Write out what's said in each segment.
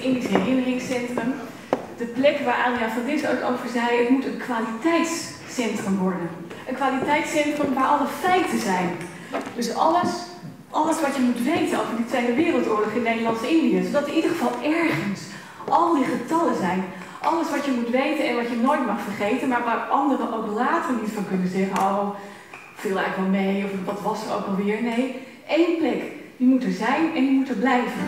Indisch Herinneringscentrum. De plek waar Adriaan van Dis ook over zei, het moet een kwaliteitscentrum worden. Een kwaliteitscentrum waar alle feiten zijn. Dus alles wat je moet weten over die Tweede Wereldoorlog in Nederlands-Indië. Zodat in ieder geval ergens al die getallen zijn. Alles wat je moet weten en wat je nooit mag vergeten, maar waar anderen ook later niet van kunnen zeggen, oh, viel eigenlijk wel mee, of wat was er ook alweer. Nee, één plek. Die moet er zijn en die moet er blijven.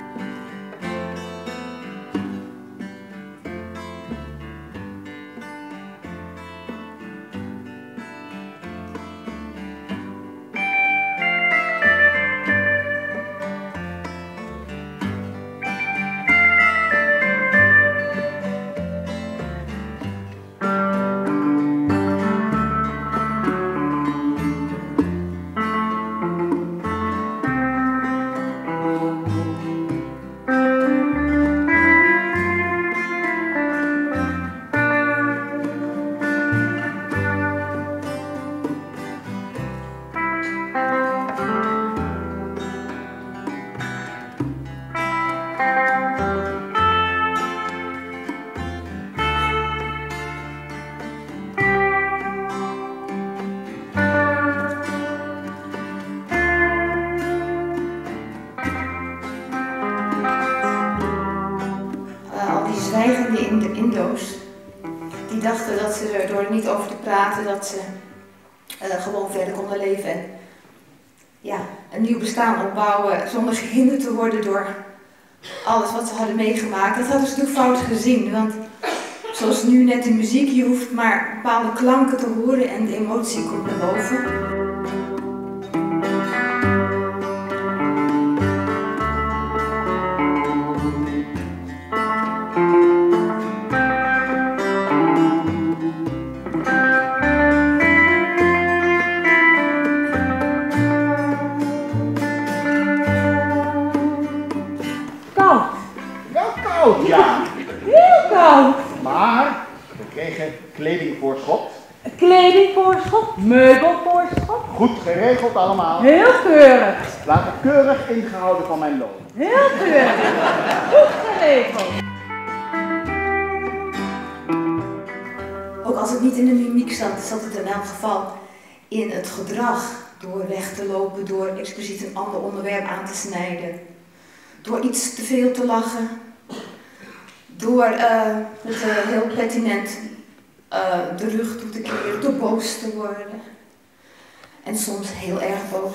De Indo's, die dachten dat ze er door er niet over te praten, dat ze gewoon verder konden leven en ja, een nieuw bestaan opbouwen zonder gehinderd te worden door alles wat ze hadden meegemaakt. Dat hadden ze natuurlijk fout gezien, want zoals nu net de muziek, je hoeft maar bepaalde klanken te horen en de emotie komt naar boven. Ja. Heel koud. Maar we kregen kledingvoorschot. Kledingvoorschot, meubelvoorschot. Goed geregeld allemaal. Heel keurig. Later keurig ingehouden van mijn loon. Heel keurig. Goed geregeld. Ook als het niet in de mimiek zat, zat het in elk geval in het gedrag. Door weg te lopen, door expliciet een ander onderwerp aan te snijden. Door iets te veel te lachen. Door met heel pertinent de rug toe te keren, door boos te worden. En soms heel erg boos.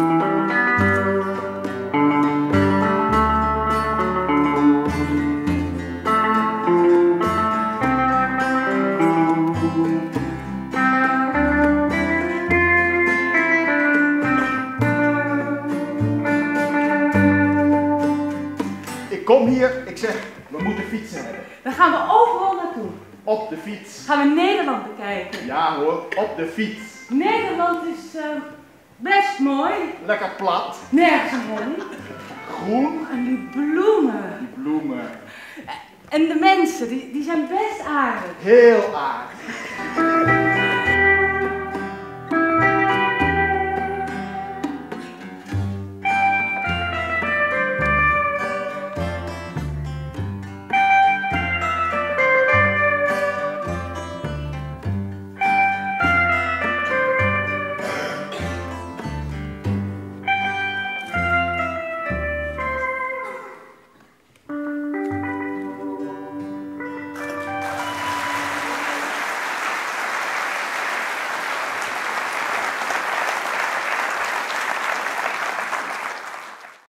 Ik kom hier, ik zeg, we moeten fietsen hebben. Dan gaan we overal naartoe. Op de fiets. Gaan we Nederland bekijken. Ja hoor, op de fiets. Nederland is best mooi. Lekker plat. Nergens mooi. Groen. En die bloemen. Die bloemen. En de mensen, die zijn best aardig. Heel aardig.